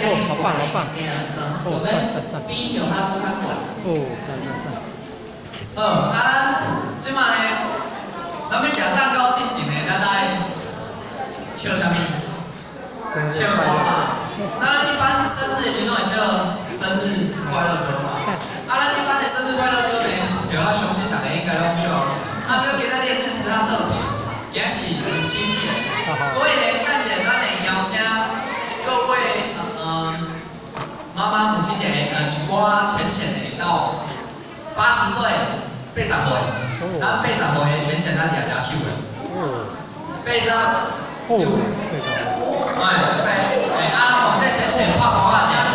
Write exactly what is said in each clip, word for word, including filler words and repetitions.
哦，好棒好棒！哦，赞赞赞！ 比有他不较悬。 哦，赞赞赞！ 好，啊，即摆呢，咱要食蛋糕之前呢，咱来笑啥物？笑歌嘛。咱一般生日的时阵会笑生日快乐歌嘛。啊，咱一般的生日快乐歌呢，就我相信大家应该拢最好笑。啊，不过今仔日日子较特别，今仔是母亲节，所以呢，咱简单的邀请各位，嗯，妈妈母亲节呃一寡浅浅的到八十岁、八十岁，咱八十岁的浅浅咱也加手的，八十，哦，哎，就是哎，啊，我这浅浅拍包仔食。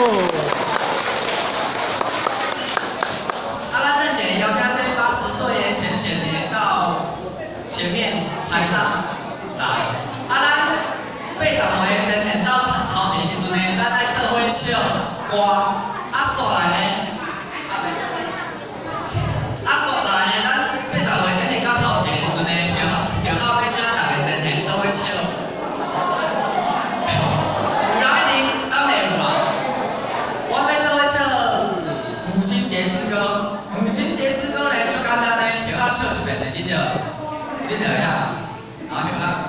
啊，咱等下邀请这八十岁的浅浅的到前面台上来，啊，咱八十岁的浅浅到头前时阵呢，咱爱做伙唱歌，啊，煞来呢，啊，啊，煞来呢，咱八十岁浅浅到头前时阵呢，就好就好要请大家浅浅做伙唱。有人一定咱袂有啊，我要做伙唱母亲节之歌。母亲节之歌呢，最简单呢，就要唱一遍的，恁就恁就会晓，好就啊。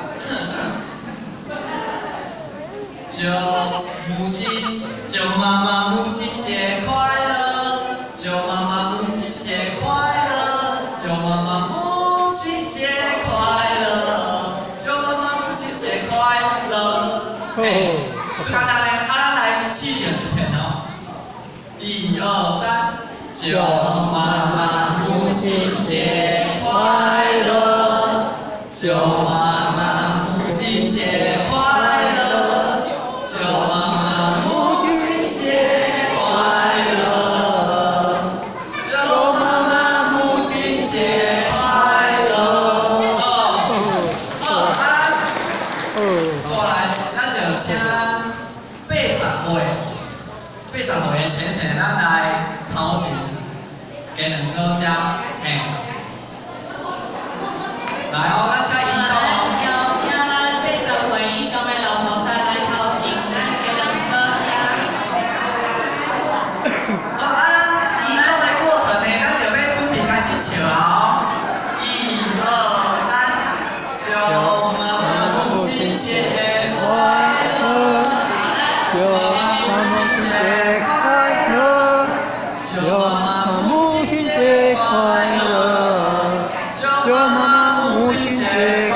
祝母亲，祝妈妈母亲节快乐，祝妈妈母亲节快乐，祝妈妈母亲节快乐，祝妈妈母亲节快乐。嘿，最简单呢，啊，咱来试唱一遍哦。一二三，祝妈妈母亲节快乐，祝妈妈母亲节快乐，祝妈妈母亲节快乐，祝妈妈母亲节快乐。哦，好，啊，煞来，咱就请咱八十岁。八十岁的浅浅，咱来头前加两个只，嘿，来哦，咱请移动哦。 邀请咱八十岁以上的老菩萨来头前，咱加两个只。 好，啊，咱移动的过程呢，咱就要准备开始笑啊！一二三，祝妈妈母亲节快乐，祝妈妈母亲节快乐。祝妈妈母亲节快乐，祝妈妈母亲节。